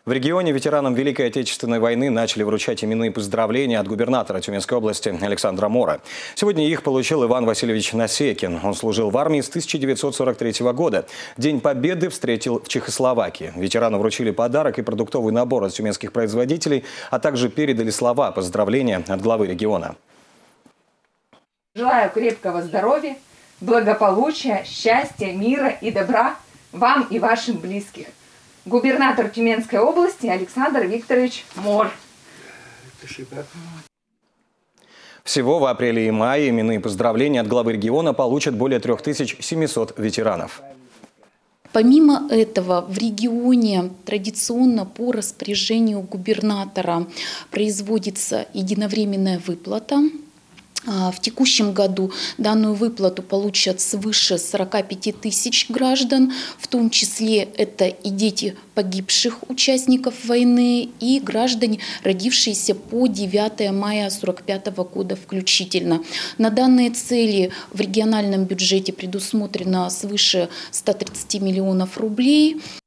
В регионе ветеранам Великой Отечественной войны начали вручать именные поздравления от губернатора Тюменской области Александра Мора. Сегодня их получил Иван Васильевич Насекин. Он служил в армии с 1943 года. День Победы встретил в Чехословакии. Ветерану вручили подарок и продуктовый набор от тюменских производителей, а также передали слова поздравления от главы региона. Желаю крепкого здоровья, благополучия, счастья, мира и добра вам и вашим близким. Губернатор Тюменской области Александр Викторович Мор. Спасибо. Всего в апреле и мае именные поздравления от главы региона получат более 3700 ветеранов. Помимо этого, в регионе традиционно по распоряжению губернатора производится единовременная выплата. В текущем году данную выплату получат свыше 45 тысяч граждан, в том числе это и дети погибших участников войны, и граждане, родившиеся по 9 мая 1945 года включительно. На данные цели в региональном бюджете предусмотрено свыше 130 миллионов рублей.